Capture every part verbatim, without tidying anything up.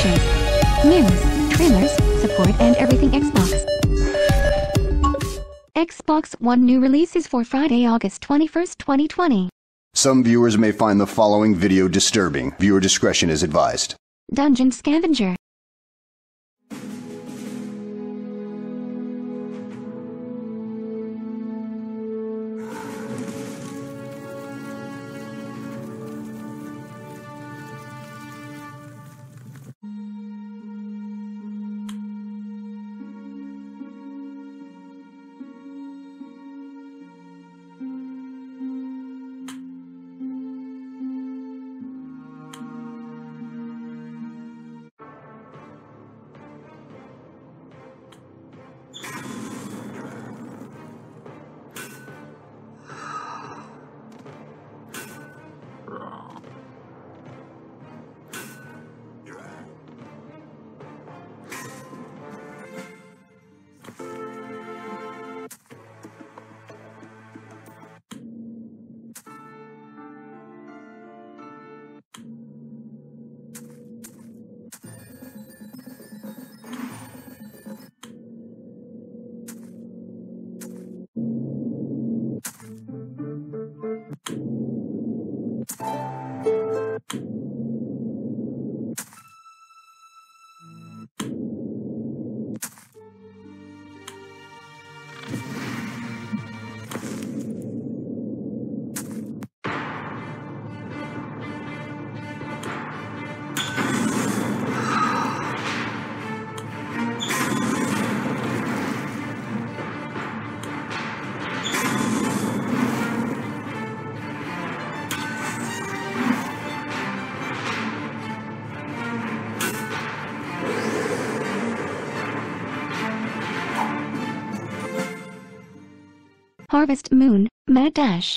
features, news, trailers, support and everything Xbox. Xbox One new releases for Friday, August twenty-first, twenty twenty. Some viewers may find the following video disturbing. Viewer discretion is advised. Dungeon Scavenger. Harvest Moon, Mad Dash.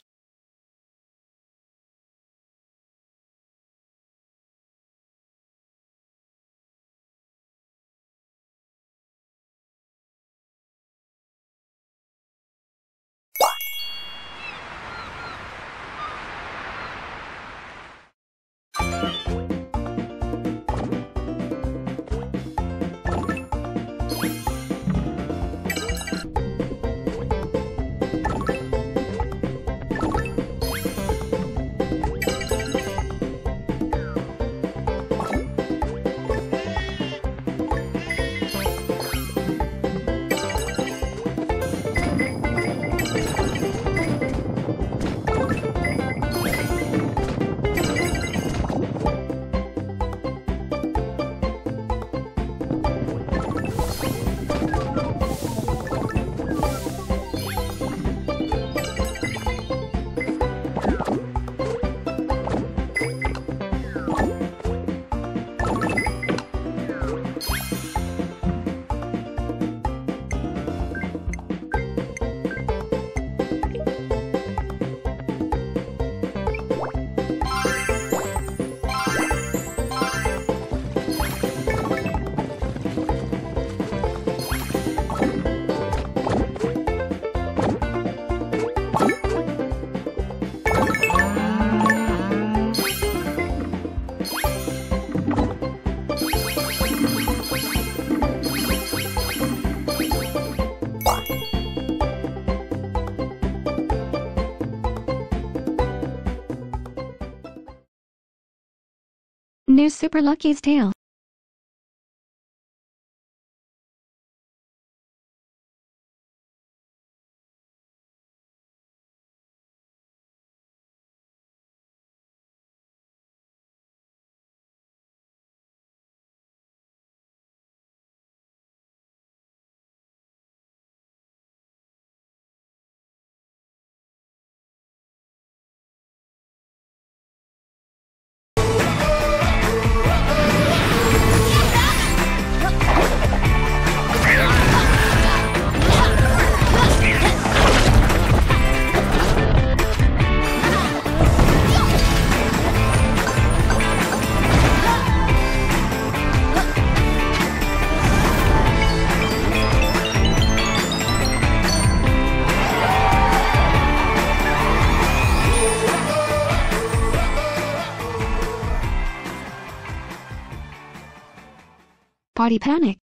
New Super Lucky's Tale. party panic.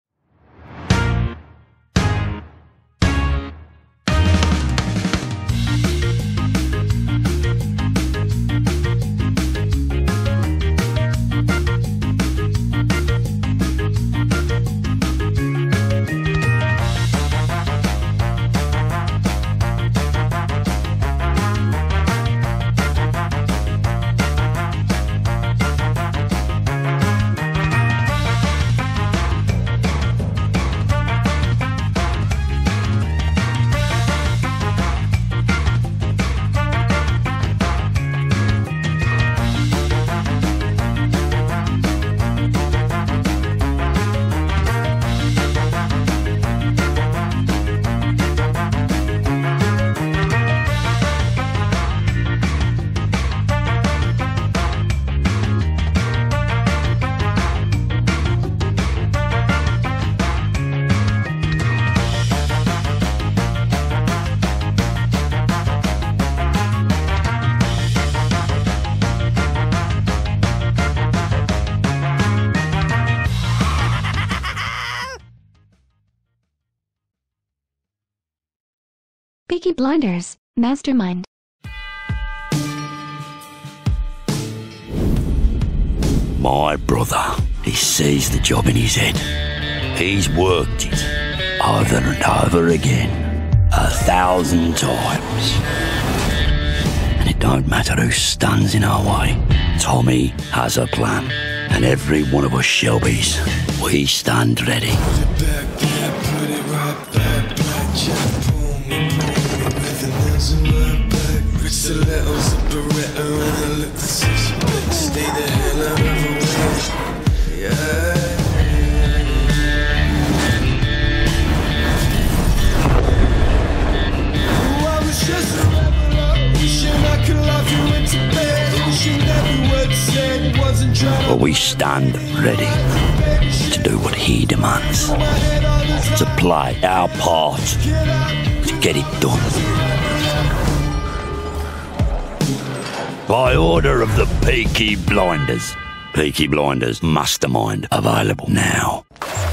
Peaky Blinders, Mastermind. My brother, he sees the job in his head. He's worked it over and over again, a thousand times. And it don't matter who stands in our way. Tommy has a plan, and every one of us Shelbys, we stand ready. Stilettos, a Beretta, and I look to see she better stay the hell out of her way. Yeah. Ooh, I was just a rebel, wishing I could lock you into bed, wishing every word said wasn't trying to. But we stand ready to do what he demands, to play our part, to get it done. By order of the Peaky Blinders. Peaky Blinders Mastermind available now.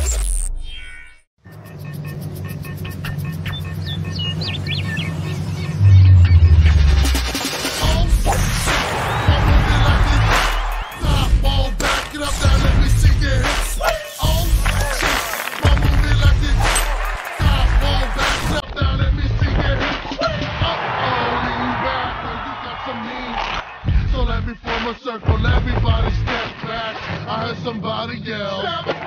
Circle, everybody step back. I heard somebody yell.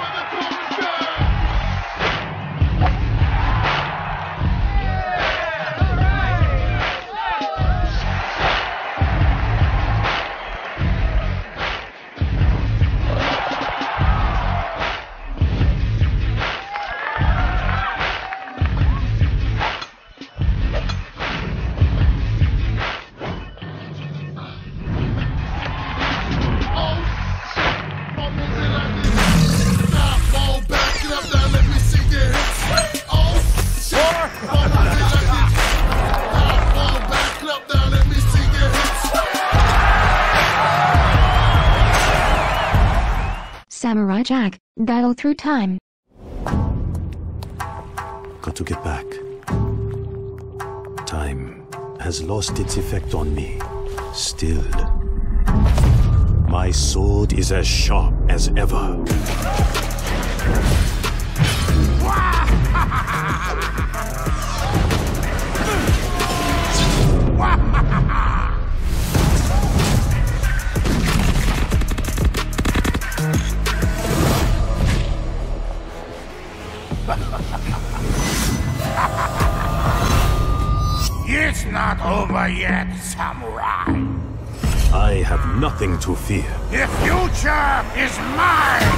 Samurai Jack, battle through time. Got to get back. Time has lost its effect on me. Still, my sword is as sharp as ever. It's not over yet, samurai. I have nothing to fear. The future is mine!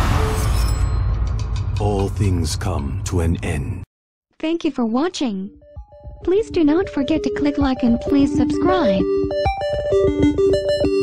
All things come to an end. Thank you for watching. Please do not forget to click like and please subscribe.